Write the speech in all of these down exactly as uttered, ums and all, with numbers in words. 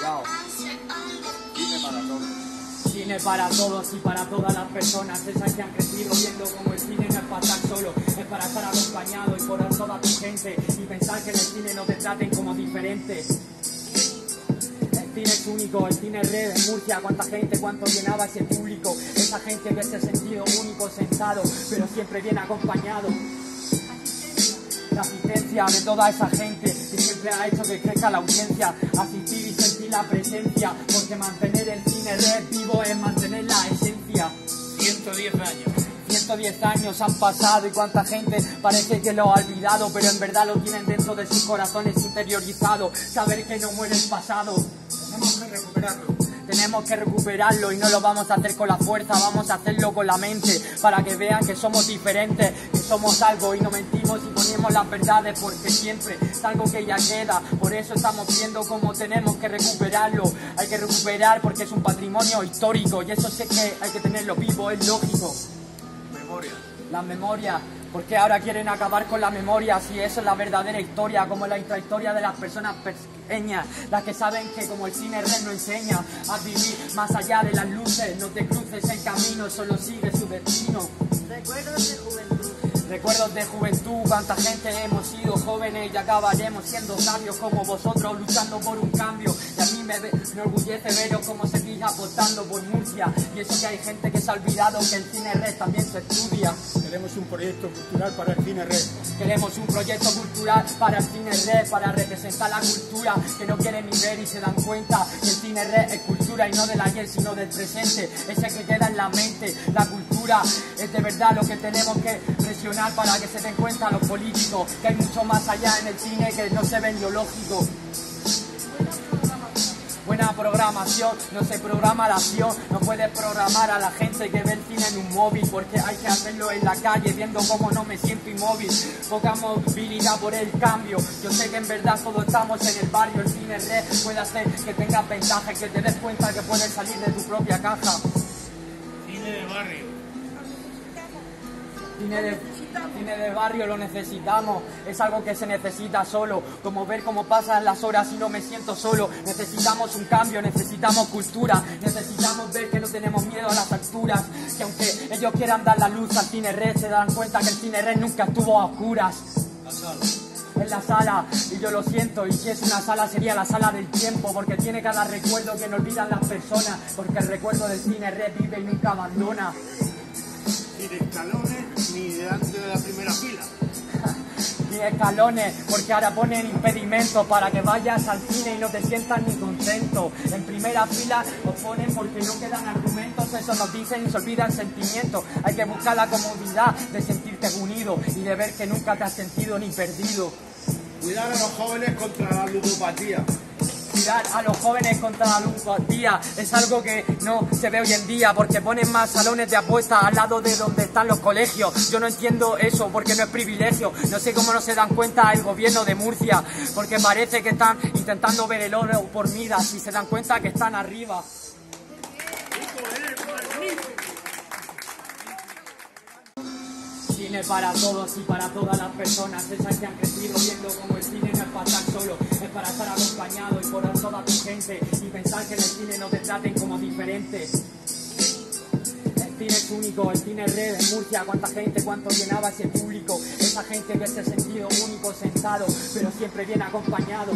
Yao. Cine para todos. Cine para todos y para todas las personas, esas que han crecido viendo como el cine no es para estar solo, es para estar acompañado y por toda tu gente y pensar que en el cine no te traten como diferente. El cine es único, el cine es red en Murcia, cuánta gente, cuánto llenaba ese público, esa gente que se ha sentido único sentado, pero siempre viene acompañado. La asistencia de toda esa gente que siempre ha hecho que crezca la audiencia, asistir y sentir la presencia, porque mantener el cine red vivo es mantener la esencia. ciento diez años. ciento diez años han pasado y cuánta gente parece que lo ha olvidado, pero en verdad lo tienen dentro de sus corazones interiorizado. Saber que no muere el pasado. Tenemos que recuperarlo. Tenemos que recuperarlo y no lo vamos a hacer con la fuerza, vamos a hacerlo con la mente, para que vean que somos diferentes, que somos algo y no mentimos y ponemos las verdades, porque siempre es algo que ya queda. Por eso estamos viendo cómo tenemos que recuperarlo. Hay que recuperar porque es un patrimonio histórico y eso sé que hay que tenerlo vivo, es lógico. Memoria. La memoria. Porque ahora quieren acabar con la memoria, si eso es la verdadera historia, como la intrahistoria de las personas pequeñas, las que saben que como el cine red no enseña a vivir más allá de las luces, no te cruces en camino, solo sigue su destino. Recuerdos de juventud. Recuerdos de juventud, cuánta gente hemos sido jóvenes y acabaremos siendo sabios como vosotros, luchando por un cambio. Y a mí me, me enorgullece veros cómo seguís apostando por Murcia. Y eso que hay gente que se ha olvidado que el cine red también se estudia. Queremos un proyecto cultural para el cine red. Queremos un proyecto cultural para el cine red, para representar la cultura que no quieren ni ver y se dan cuenta que el cine red es cultura y no del ayer sino del presente, ese que queda en la mente. La cultura es de verdad lo que tenemos que presionar para que se den cuenta los políticos que hay mucho más allá en el cine que no se ve en lo lógico. Buena programación, no se programa la acción, no puedes programar a la gente que ve el cine en un móvil, porque hay que hacerlo en la calle viendo cómo no me siento inmóvil. Poca movilidad por el cambio, yo sé que en verdad todos estamos en el barrio, el cine red puede hacer que tengas ventaja, que te des cuenta que puedes salir de tu propia caja. Cine de barrio. Cine de, cine de barrio lo necesitamos, es algo que se necesita solo, como ver cómo pasan las horas y no me siento solo. Necesitamos un cambio, necesitamos cultura, necesitamos ver que no tenemos miedo a las alturas, que aunque ellos quieran dar la luz al cine red, se dan cuenta que el cine red nunca estuvo a oscuras. La sala. Es la sala, y yo lo siento, y si es una sala sería la sala del tiempo, porque tiene cada recuerdo que no olvidan las personas, porque el recuerdo del cine red vive y nunca abandona. Ni de escalones ni delante de la primera fila. Ni escalones, porque ahora ponen impedimentos para que vayas al cine y no te sientas ni contento. En primera fila os ponen porque no quedan argumentos, eso nos dicen y se olvidan sentimientos. Hay que buscar la comodidad de sentirte unido y de ver que nunca te has sentido ni perdido. Cuidar a los jóvenes contra la ludopatía. Cuidar a los jóvenes contra la ludopatía es algo que no se ve hoy en día, porque ponen más salones de apuestas al lado de donde están los colegios. Yo no entiendo eso porque no es privilegio. No sé cómo no se dan cuenta el gobierno de Murcia, porque parece que están intentando ver el oro por miras y se dan cuenta que están arriba. Cine para todos y para todas las personas, esas que han crecido viendo como el cine no es para estar solo, es para estar acompañado y por toda tu gente y pensar que en el cine no te traten como diferente. El cine es único, el cine es red en Murcia, cuánta gente, cuánto llenaba ese público, esa gente que se ha sentido único sentado, pero siempre viene acompañado.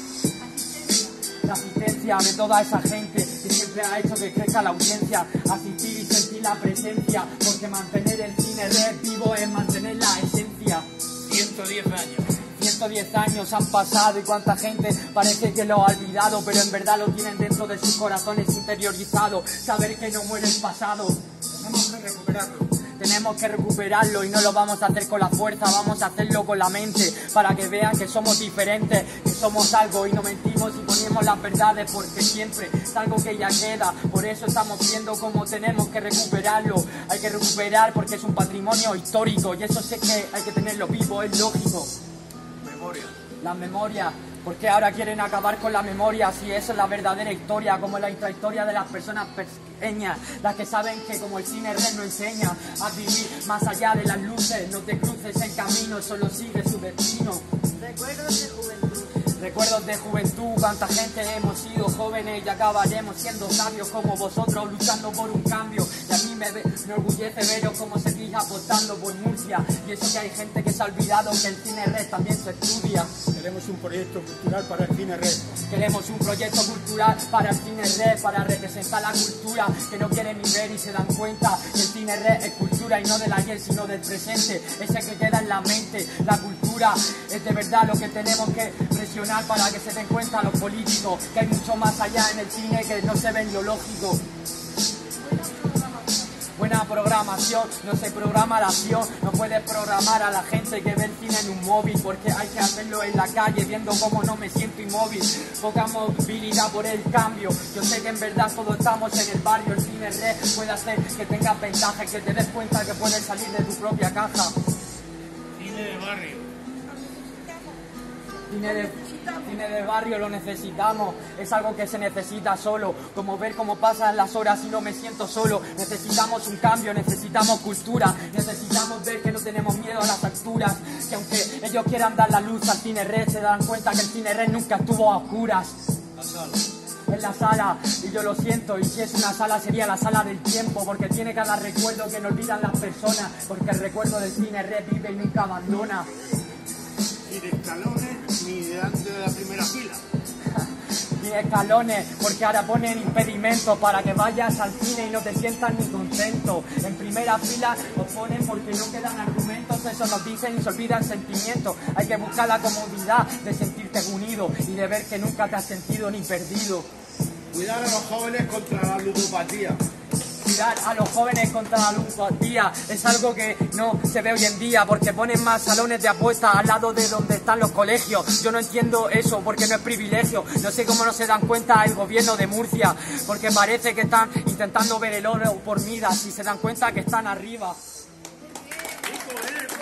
La asistencia de toda esa gente que siempre ha hecho que crezca la audiencia, asistir y sentir la presencia, porque mantener el cine red vivo es mantener la esencia. ciento diez años. ciento diez años han pasado y cuánta gente parece que lo ha olvidado, pero en verdad lo tienen dentro de sus corazones interiorizado. Saber que no muere el pasado. Tenemos que recuperarlo. Tenemos que recuperarlo y no lo vamos a hacer con la fuerza, vamos a hacerlo con la mente, para que vean que somos diferentes, que somos algo y no mentimos y ponemos las verdades, porque siempre es algo que ya queda. Por eso estamos viendo cómo tenemos que recuperarlo. Hay que recuperar porque es un patrimonio histórico y eso sé que hay que tenerlo vivo, es lógico. Memoria. La memoria. Porque ahora quieren acabar con la memoria, si eso es la verdadera historia, como la intrahistoria de las personas pequeñas, las que saben que como el cine red no enseña a vivir más allá de las luces, no te cruces en camino, solo sigue su destino. Recuerdos de juventud. Recuerdos de juventud, cuánta gente hemos sido jóvenes y acabaremos siendo sabios como vosotros, luchando por un cambio. Y a mí me, me orgullece veros cómo seguís apostando por Murcia. Y eso que hay gente que se ha olvidado que el cine red también se estudia. Queremos un proyecto cultural para el cine red. Queremos un proyecto cultural para el cine red, para representar la cultura que no quieren ni ver y se dan cuenta que el cine red es cultura y no del ayer sino del presente, ese que queda en la mente. La cultura es de verdad lo que tenemos que presionar para que se den cuenta los políticos, que hay mucho más allá en el cine que no se ve en lo lógico. Buena programación, no se programa la acción, no puedes programar a la gente que ve el cine en un móvil, porque hay que hacerlo en la calle, viendo cómo no me siento inmóvil. Poca movilidad por el cambio, yo sé que en verdad todos estamos en el barrio, el cine red puede hacer que tengas ventaja, que te des cuenta que puedes salir de tu propia caja. Cine de barrio. Cine de, cine de barrio lo necesitamos, es algo que se necesita solo, como ver cómo pasan las horas y no me siento solo. Necesitamos un cambio, necesitamos cultura, necesitamos ver que no tenemos miedo a las alturas, que aunque ellos quieran dar la luz al cine red, se dan cuenta que el cine red nunca estuvo a oscuras. La sala. En la sala, y yo lo siento, y si es una sala sería la sala del tiempo, porque tiene cada recuerdo que no olvidan las personas, porque el recuerdo del cine red vive y nunca abandona. Ni de escalones, ni delante de la primera fila. Ni escalones, porque ahora ponen impedimentos para que vayas al cine y no te sientas ni contento. En primera fila os ponen porque no quedan argumentos, eso nos dicen y se olvidan sentimientos. Hay que buscar la comodidad de sentirte unido y de ver que nunca te has sentido ni perdido. Cuidar a los jóvenes contra la ludopatía. Cuidar a los jóvenes contra la ludopatía es algo que no se ve hoy en día, porque ponen más salones de apuestas al lado de donde están los colegios. Yo no entiendo eso porque no es privilegio. No sé cómo no se dan cuenta el gobierno de Murcia, porque parece que están intentando ver el oro por miras y se dan cuenta que están arriba.